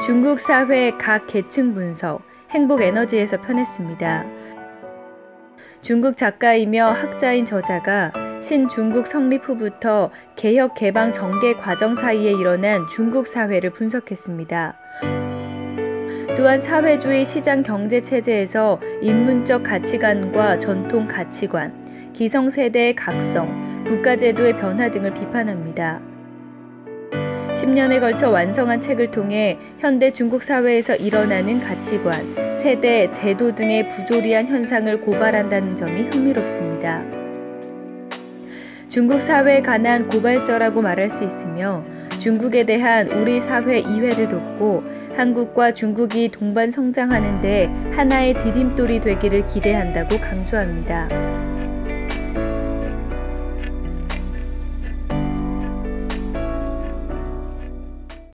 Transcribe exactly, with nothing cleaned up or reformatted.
중국 사회 각 계층 분석, 행복 에너지에서 펴냈습니다. 중국 작가이며 학자인 저자가 신중국 성립 후부터 개혁 개방 전개 과정 사이에 일어난 중국 사회를 분석했습니다. 또한 사회주의 시장 경제 체제에서 인문적 가치관과 전통 가치관, 기성세대의 각성, 국가제도의 변화 등을 비판합니다. 십 년에 걸쳐 완성한 책을 통해 현대 중국 사회에서 일어나는 가치관, 세대, 제도 등의 부조리한 현상을 고발한다는 점이 흥미롭습니다. 중국 사회에 관한 고발서라고 말할 수 있으며 중국에 대한 우리 사회 이해를 돕고 한국과 중국이 동반 성장하는 데 하나의 디딤돌이 되기를 기대한다고 강조합니다.